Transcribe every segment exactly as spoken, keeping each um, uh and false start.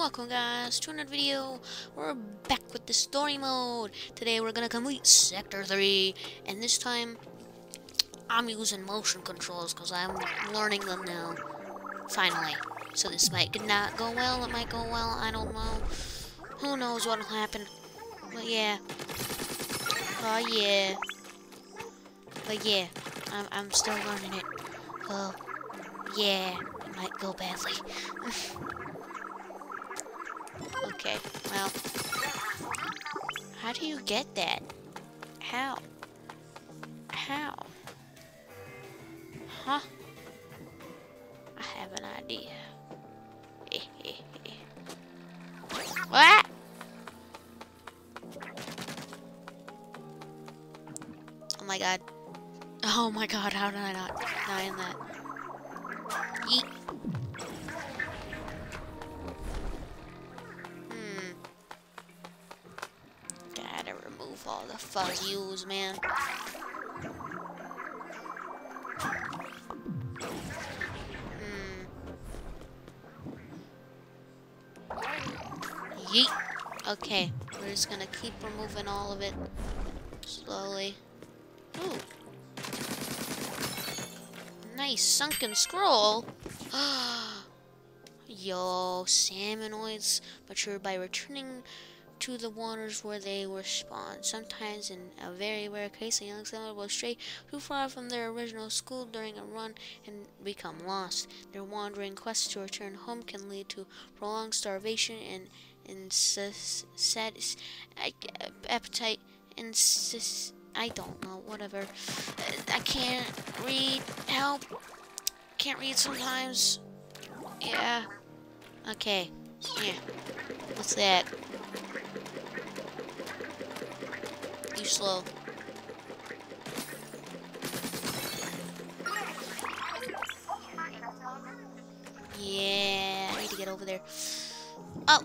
welcome guys to another video. We're back with the story mode. Today we're gonna complete Sector three, and this time I'm using motion controls because I'm learning them now. Finally. So this might not go well, it might go well, I don't know. Who knows what'll happen. But yeah. Oh yeah. But yeah, I'm, I'm still learning it. Oh yeah, it might go badly. Okay, well, how do you get that? How? How? Huh? I have an idea. What? Oh my god. Oh my god, how did I not die in that? Yeet. All the fuzz use, man. Hmm. Yeet. Okay, we're just gonna keep removing all of it slowly. Ooh. Nice sunken scroll. Yo, salmonoids mature by returning to the waters where they were spawned. Sometimes, in a very rare case, a young salmon will stray too far from their original school during a run and become lost. Their wandering quest to return home can lead to prolonged starvation and insatiate appetite. Insist I don't know, whatever. I can't read. Help. Can't read sometimes. Yeah. Okay. Yeah. What's that? You slow. Yeah, I need to get over there. Oh!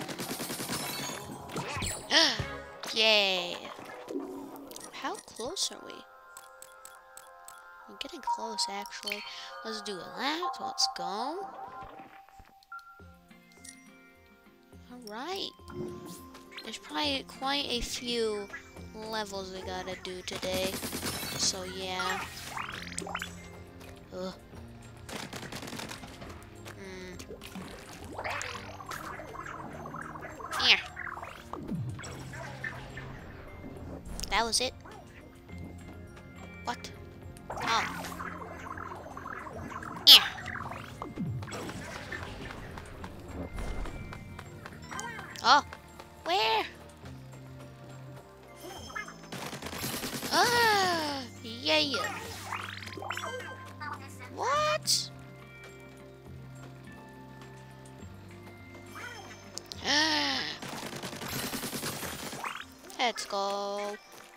Yeah! How close are we? I'm getting close, actually. Let's do that. Let's go. Alright. There's probably quite a few levels we gotta do today. So yeah. Ugh. Hmm. Yeah. That was it. What? Oh. Yeah. Oh. Where? Ah, yeah. What? Let's go.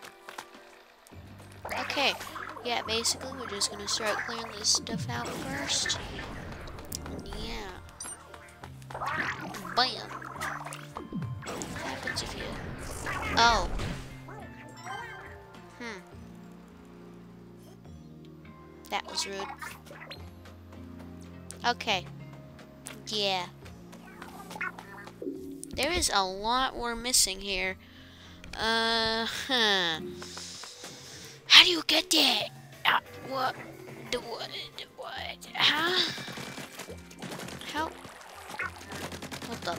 Okay. Yeah, basically we're just gonna start clearing this stuff out first. Yeah. Bam. What happens if you... Oh. Hmm. That was rude. Okay. Yeah. There is a lot we're missing here. Uh huh. How do you get that? Uh, what? The what? The what? Huh? How? What the?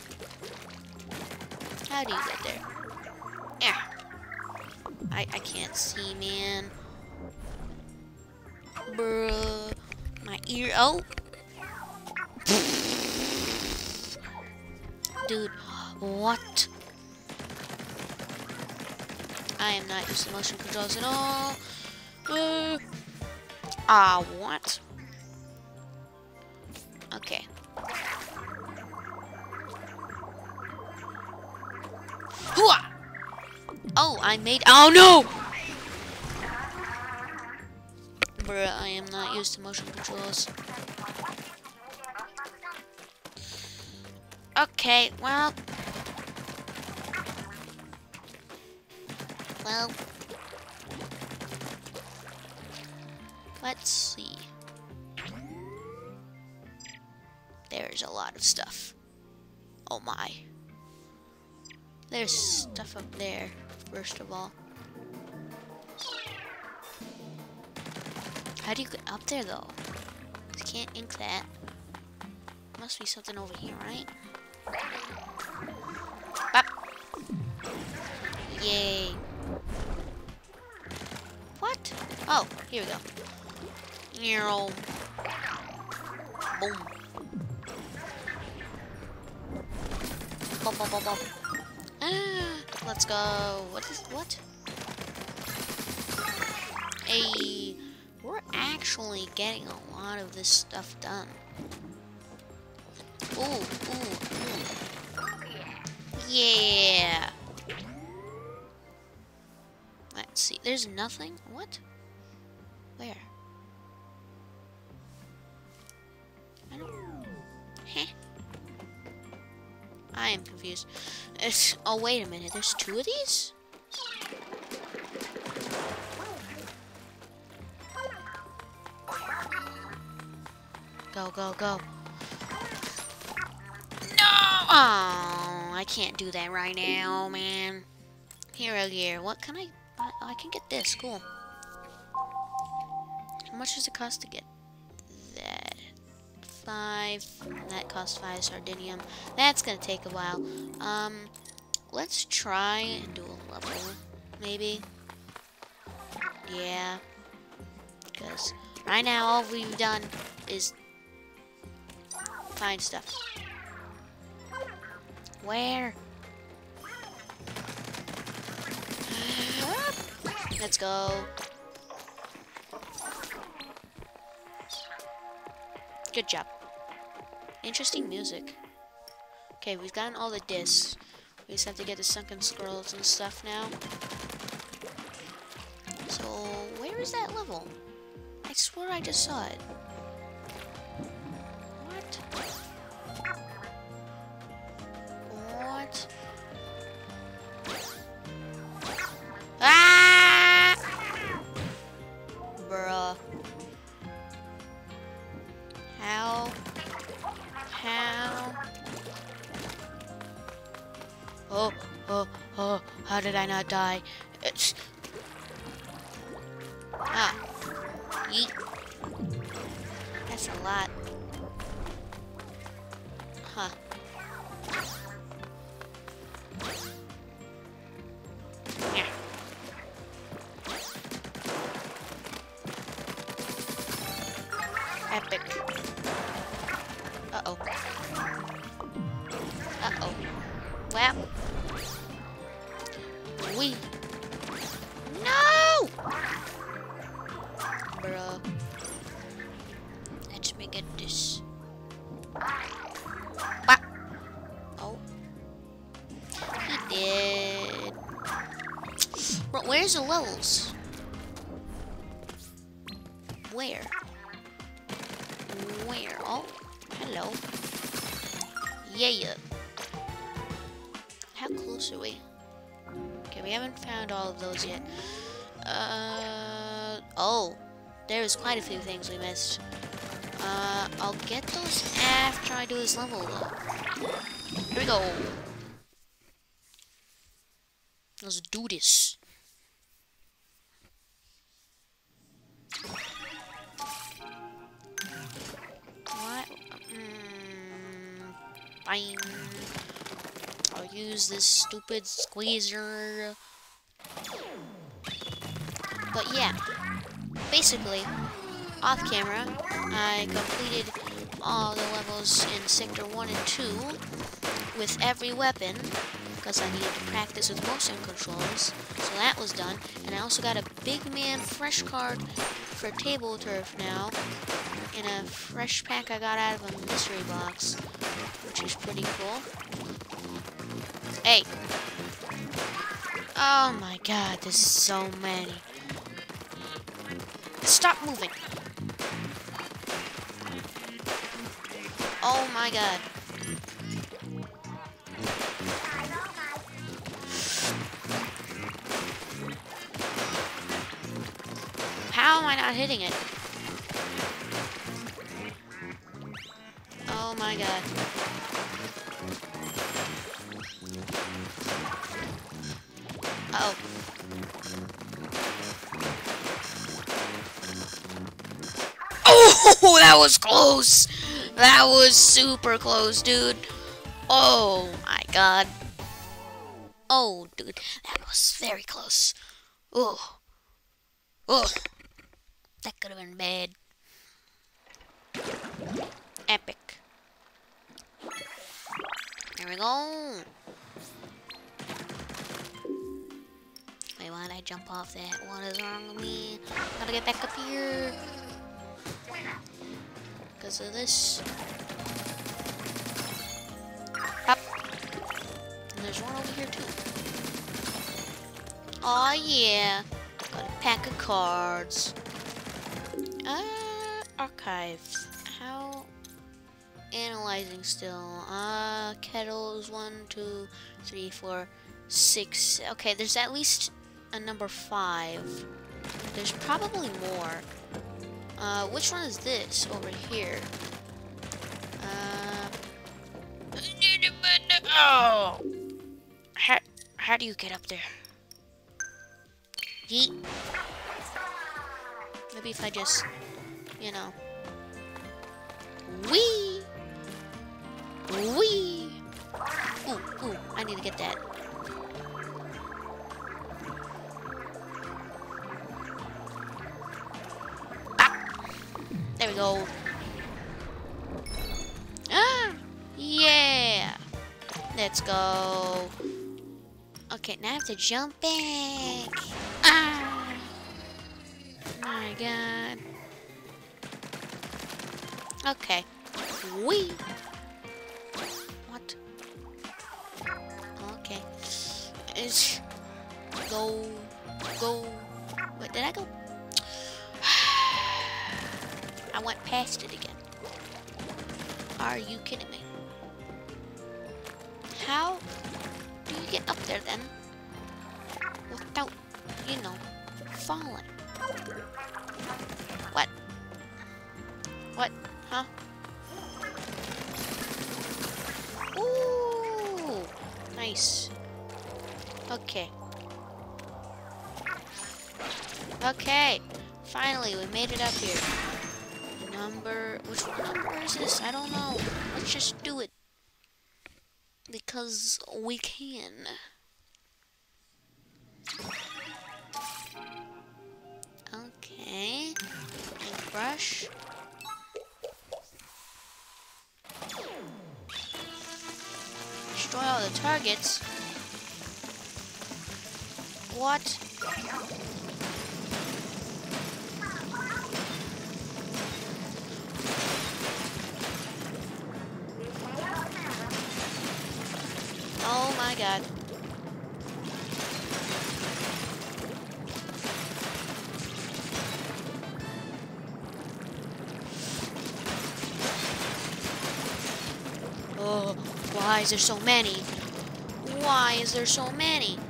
How do you get there? Yeah. I I can't see, man. Bruh. My ear. Oh. Dude, what? I am not using motion controls at all. Uh, ah, what? Okay. Hooah! Oh, I made. Oh no! Bruh, I am not used to motion controls. Okay, well. Well. Let's see. There's a lot of stuff. Oh my. There's stuff up there, first of all. How do you get up there, though? You can't ink that. Must be something over here, right? Bop. Yay. What? Oh, here we go. Boom. Boom, boom, boom, boom. Ah, let's go. What is what? Hey, we're actually getting a lot of this stuff done. Ooh, ooh, ooh. Yeah. Let's see. There's nothing. What? Where? I don't. Heh. I am confused. It's, oh, wait a minute. There's two of these? Go, go, go. No! Oh, I can't do that right now, man. Hero gear. What can I... Oh, I can get this. Cool. How much does it cost to get that? Five. That costs five sardinium. That's gonna take a while. Um, let's try and do a level, maybe. Yeah. Because right now all we've done is find stuff. Where? Let's go. Good job. Interesting music. Okay, we've gotten all the discs. We just have to get the sunken scrolls and stuff now. So, where is that level? I swear I just saw it. What? What? Ah! Bruh. How? How? Oh, oh, oh, how did I not die? It's... Ah. Yeet. That's a lot. Huh. Yeah. Epic. Uh-oh. Uh-oh. Well. We. No! Bruh. Let's make it this. Bah. Oh. He did. Bro, where's the levels? Where? Where? Oh, hello. Yeah. How close are we? Okay, we haven't found all of those yet. Uh, oh, there's quite a few things we missed. Uh, I'll get those after I do this level, though. Here we go. Let's do this. What? Mm, fine. I'll use this stupid squeezer. But yeah, basically, off camera, I completed all the levels in Sector one and two with every weapon, because I needed to practice with motion controls, so that was done. And I also got a big man fresh card for table turf now, in a fresh pack I got out of a mystery box, which is pretty cool. Hey! Oh my god, there's so many. Stop moving! Oh my god. How am I not hitting it? Oh my god. Uh-oh. Oh, that was close. That was super close, dude. Oh my god. Oh, dude, that was very close. Oh. Oh. That could have been bad. Epic. There we go. Wait, why did I jump off that? What is wrong with me? Gotta get back up here. Because of this. Up. And there's one over here too. Oh yeah. Got a pack of cards. Uh, archives. How? Analyzing still. Uh, kettles. One, two, three, four, six. Okay, there's at least a number five. There's probably more. Uh, which one is this over here? Uh, oh! How, how do you get up there? Yeet. Maybe if I just, you know. Wee! Wee! Ooh, ooh, I need to get that. There we go. Ah! Yeah! Let's go. Okay, now I have to jump back. Ah! My god. Okay. Wee! What? Okay. It's go. Go. Wait, did I go? I went past it again. Are you kidding me? How do you get up there then? Without, you know, falling. What? What? Huh? Ooh! Nice. Okay. Okay. Finally, we made it up here. Number, which number is this? I don't know. Let's just do it. Because we can. Okay. And brush. Destroy all the targets. What? Oh my god. Oh, why is there so many? Why is there so many?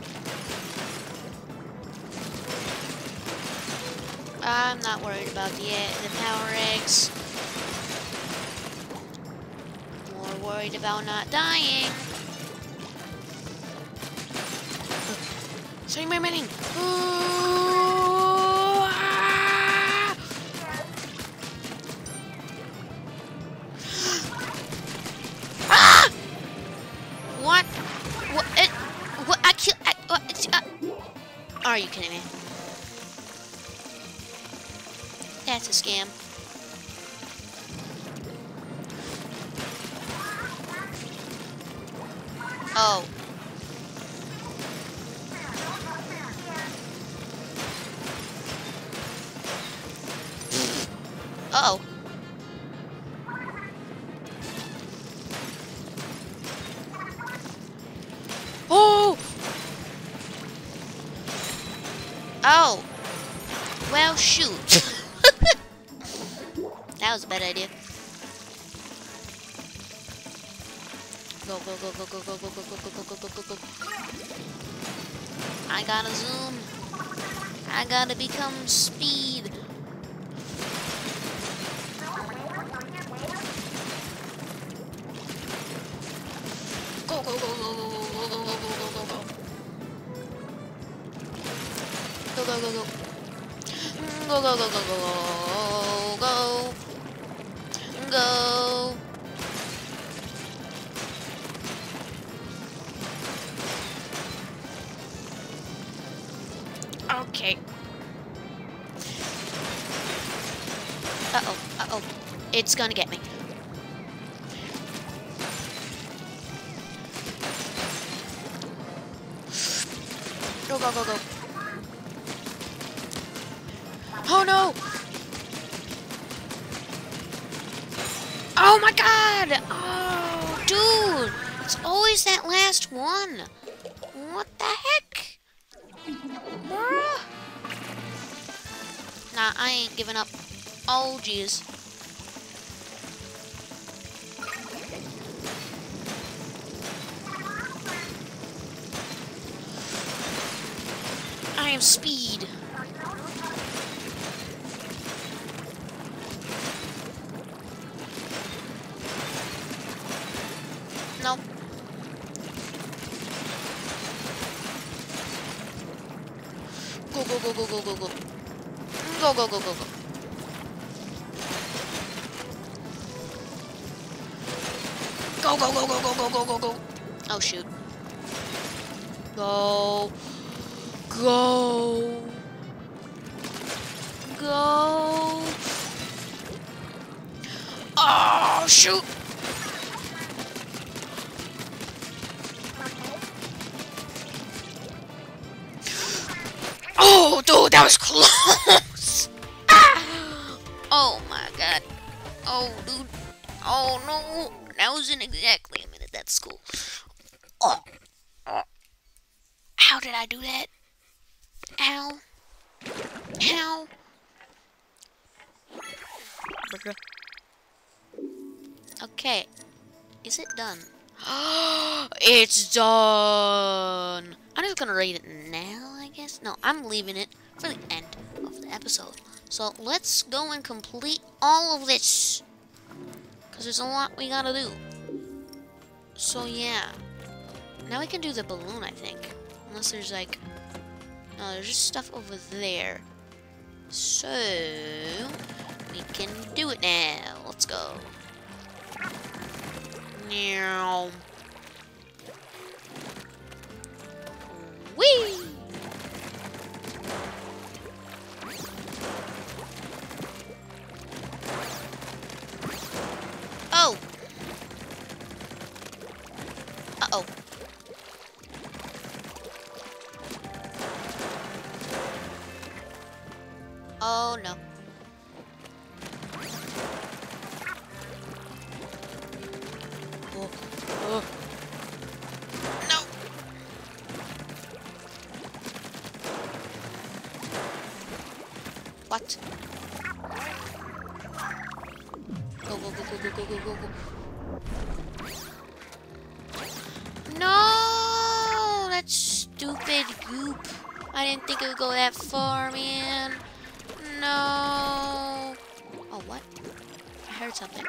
I'm not worried about the, the power eggs. More worried about not dying. Sorry, my mining. Ah! What? What? It, what? I kill. I, what? Uh, are you kidding me? That's a scam. Oh. Uh-oh. Oh! Oh. Well, shoot. That was a bad idea. Go, go, go, go, go, go, go, go, go, go, go, go, go, go, go. I gotta zoom. I gotta become speed. Go, go, go, go, go, go, go, go, go, go, go, go. go, go, go. Go, go, go, go, go, go. Go. Okay. Uh-oh, uh-oh. It's gonna get me. Go, go, go, go. Oh no! Oh my god! Oh, dude! It's always that last one. What the heck? Bruh. Nah, I ain't giving up. Oh, jeez. I am speed. Nope. Go, go, go, go, go, go, go. Go, go, go, go, go. Go, go, go, go, go, go, go, go, go. Oh, shoot. Go. Go. Go. Oh, shoot. Oh, dude, that was close. Ah. Oh, my God. Oh, dude. Oh, no. That was in exactly a minute. That's cool. Oh. Oh. How did I do that? Ow. Ow. Okay. Is it done? It's done. I'm just gonna rate it now, I guess. No, I'm leaving it for the end of the episode. So let's go and complete all of this, because there's a lot we gotta do. So yeah. Now we can do the balloon, I think. Unless there's like... No, there's just stuff over there. So... we can do it now. Let's go. Now. Whee! Oh! Uh-oh. Oh, no. Oh, oh. No! What? Go, go, go, go, go, go, go, go, go. No! That stupid goop. I didn't think it would go that far, man. No. Oh, what? I heard something.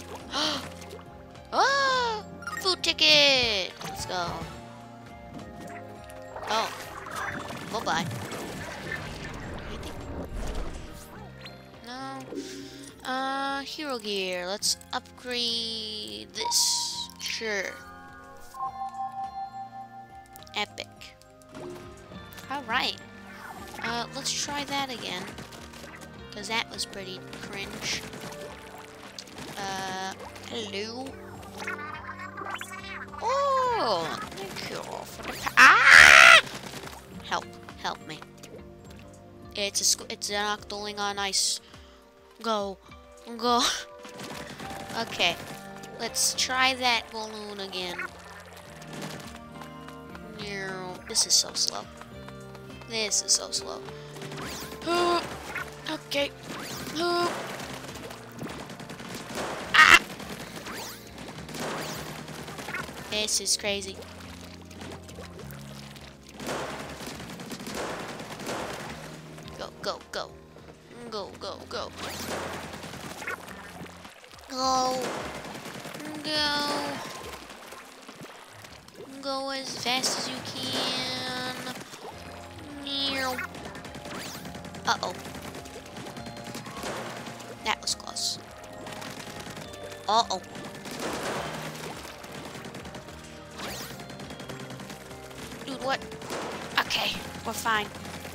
Oh! Food ticket! Let's go. Oh. Bye-bye. Anything? No. Uh, hero gear. Let's upgrade this. Sure. Epic. Alright. Uh, let's try that again. Because that was pretty cringe. Uh, hello? Oh, thank you for the... Ah! Help. Help me. It's a, it's an octoling on ice. Go. Go. Okay. Let's try that balloon again. No, this is so slow. This is so slow. Oh, okay. Oh. Ah! This is crazy. Go, go, go. Go, go, go. Go. Go. Go as fast as you can. Uh-oh. That was close. Uh-oh. Dude, what? Okay, we're fine.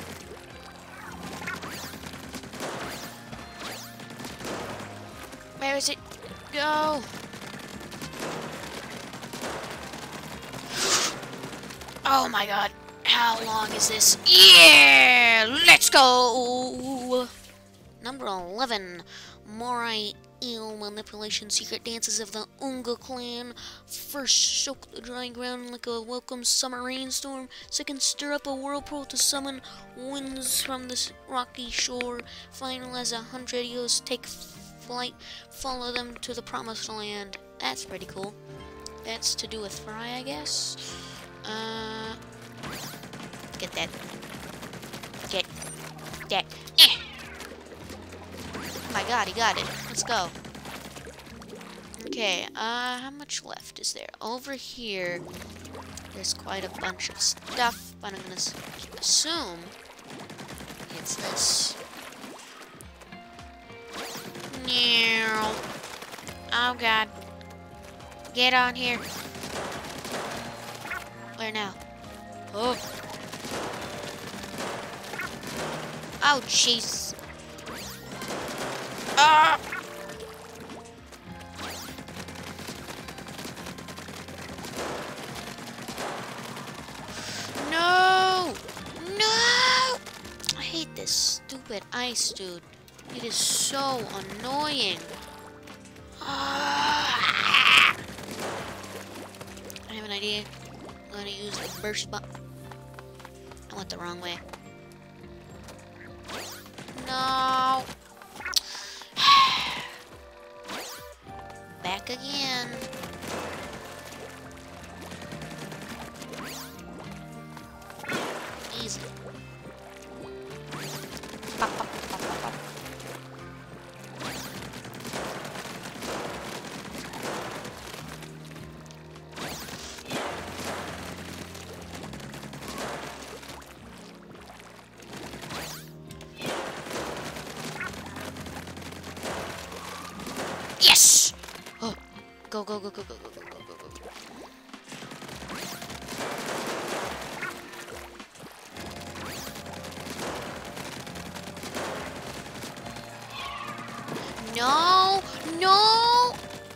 Where is it? Go! Oh my god. How long is this? Yeah! Let's go! Number eleven. Morai Eel Manipulation Secret Dances of the Unga Clan. First, soak the dry ground like a welcome summer rainstorm. Second, stir up a whirlpool to summon winds from this rocky shore. Final, as a hundred eels take flight, follow them to the promised land. That's pretty cool. That's to do with Fry, I guess. Uh, get that. Get that. Eh. Oh my god, he got it. Let's go. Okay, uh, how much left is there? Over here, there's quite a bunch of stuff, but I'm gonna assume it's this. No. Oh god. Get on here. Where now? Oh. Oh, jeez. Ah! No! No! I hate this stupid ice, dude. It is so annoying. Ah! I have an idea. I'm gonna use the burst button. I went the wrong way. No! Back again. Easy. Pop, pop, pop, pop, pop. Yes! Oh, go, go, go, go, go, go, go, go, go, go. No, no!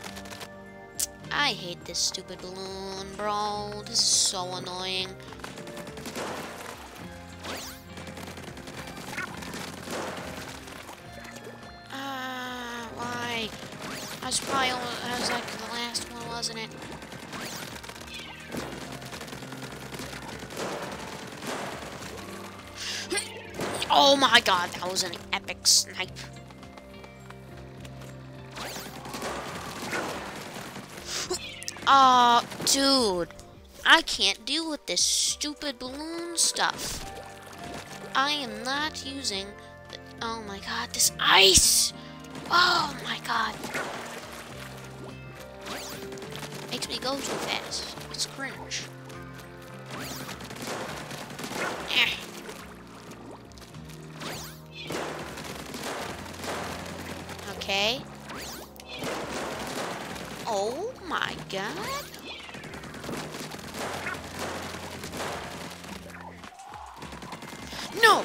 I hate this stupid balloon, bro. This is so annoying. Ah, why? I was probably almost, I was like the last one, wasn't it? Oh my god, that was an epic snipe. Aw, uh, dude. I can't deal with this stupid balloon stuff. I am not using the, oh my god, this ice! Oh my god. Makes me go too fast. It's cringe. Eh. Okay. Oh my god. No!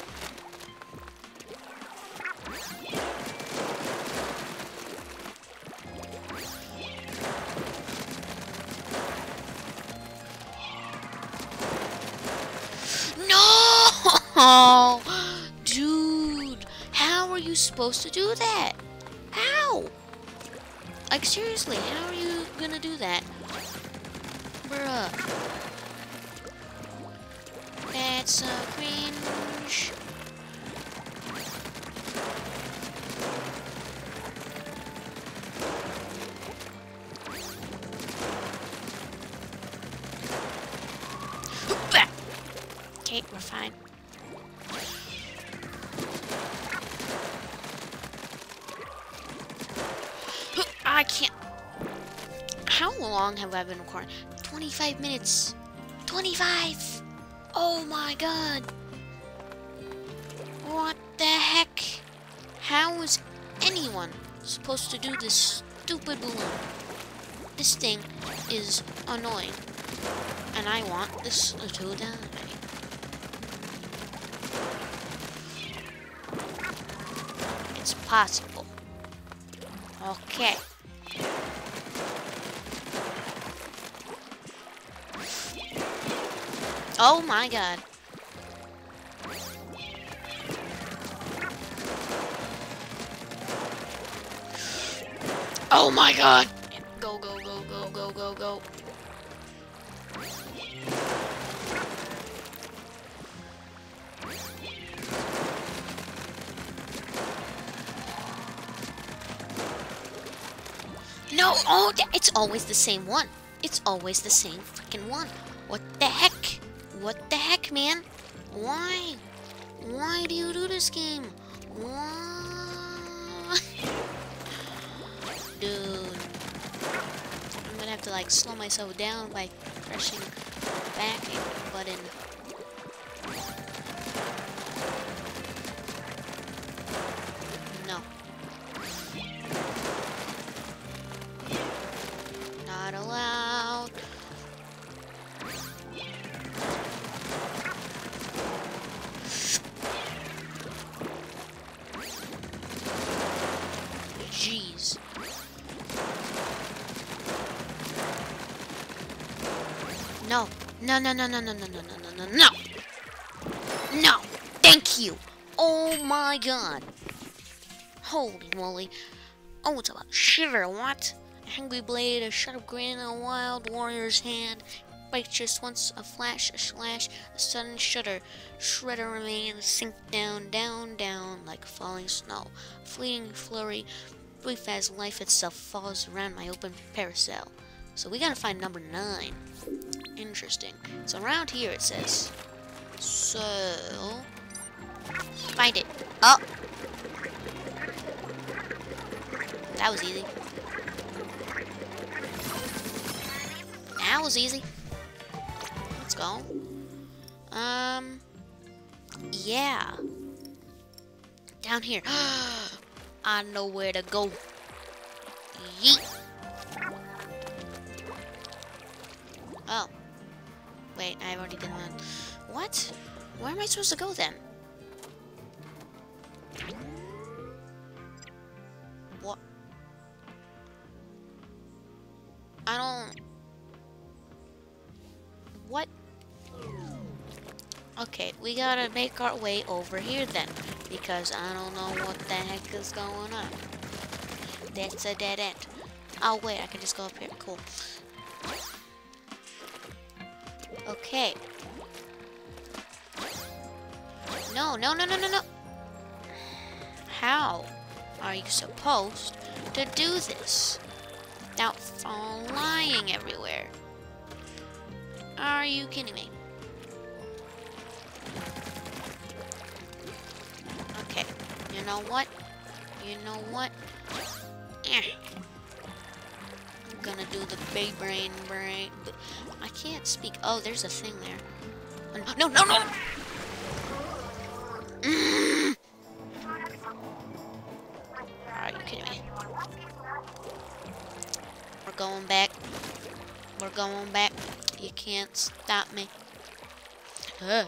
No! Dude, how are you supposed to do that? How? Like, seriously, how are you gonna do that? Bruh. That's so cringe. Okay, we're fine. I can't. How long have I been recording? twenty-five minutes. twenty-five! Oh my god! What the heck? How is anyone supposed to do this stupid balloon? This thing is annoying. And I want this to die. It's possible. Okay. Oh my god. Oh my god! Go, go, go, go, go, go, go. No! Oh, it's always the same one. It's always the same freaking one. What the heck? What the heck, man? Why? Why do you do this game? Why? Dude. I'm gonna have to like slow myself down by pressing the back button. No. Not allowed. Jeez. No. No, no, no, no, no, no, no, no, no, no, no. No. Thank you. Oh my god. Holy moly. Oh, it's about shiver. What? A hungry blade, a sharp grin, a wild warrior's hand. Bites just once, a flash, a slash, a sudden shudder. Shredder remains, sink down, down, down, like falling snow. Fleeting flurry, brief as life itself falls around my open parasol. So we gotta find number nine. Interesting. So around here it says. So find it. Oh, that was easy. That was easy. Let's go. Um. Yeah. Down here. I know where to go. Yeet. Oh. Wait, I already did one. What? Where am I supposed to go then? What? I don't... What? Okay, we gotta make our way over here then. Because I don't know what the heck is going on. That's a dead end. Oh wait, I can just go up here. Cool. Okay. No, no, no, no, no, no. How are you supposed to do this without flying everywhere? Are you kidding me? Okay. You know what? You know what? Eh. I'm gonna do the big brain brain. I can't speak. Oh, there's a thing there. No, no, no! Mm. Are you kidding me? We're going back. We're going back. You can't stop me. Uh.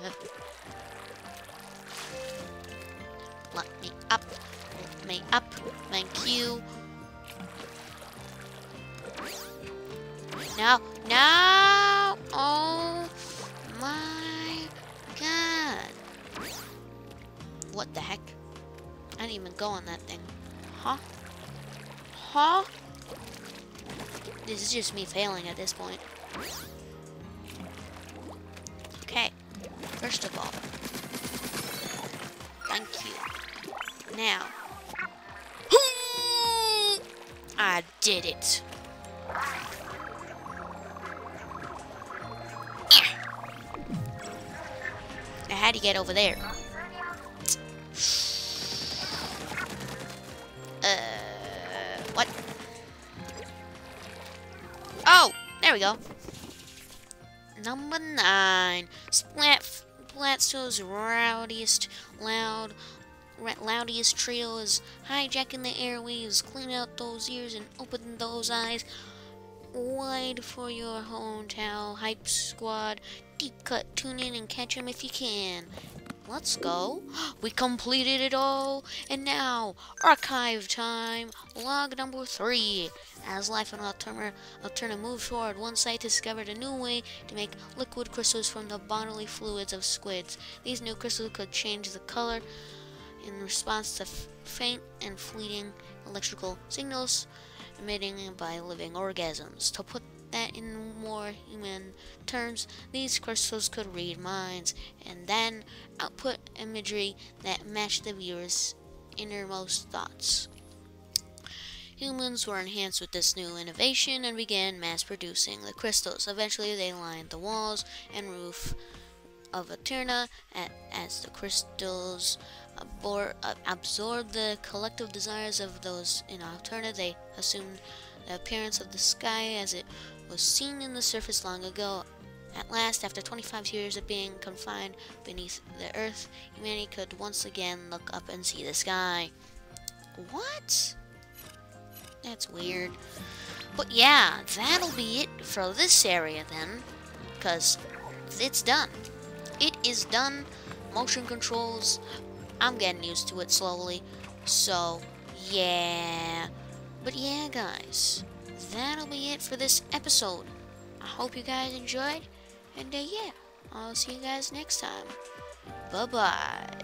Let me up. Let me up. Thank you. No, no! Oh my god. What the heck? I didn't even go on that thing. Huh? Huh? This is just me failing at this point. Okay. First of all. Thank you. Now. I did it. Now, how do you get over there? Uh, what? Oh, there we go. Number nine. Splat, Palazzo's rowdiest, loud, ra- loudiest trio is hijacking the airwaves. Clean out those ears and open those eyes wide for your hometown hype squad. Deep cut, tune in and catch 'em if you can. Let's go. We completed it all. And now, archive time. Log number three. As life and Alterna, Alterna moved forward, one scientist discovered a new way to make liquid crystals from the bodily fluids of squids. These new crystals could change the color in response to f- faint and fleeting electrical signals emitting by living organisms. To put that in more human terms, these crystals could read minds and then output imagery that matched the viewer's innermost thoughts. Humans were enhanced with this new innovation and began mass producing the crystals. Eventually, they lined the walls and roof of Alterna at, as the crystals abor- uh, absorbed the collective desires of those in Alterna. They assumed the appearance of the sky as it was seen in the surface long ago. At last, after twenty-five years of being confined beneath the earth, humanity could once again look up and see the sky. What? That's weird. But yeah, that'll be it for this area then, because it's done. It is done. Motion controls, I'm getting used to it slowly. So, yeah. But yeah, guys, that'll be it for this episode. I hope you guys enjoyed. And uh, yeah, I'll see you guys next time. Bye-bye.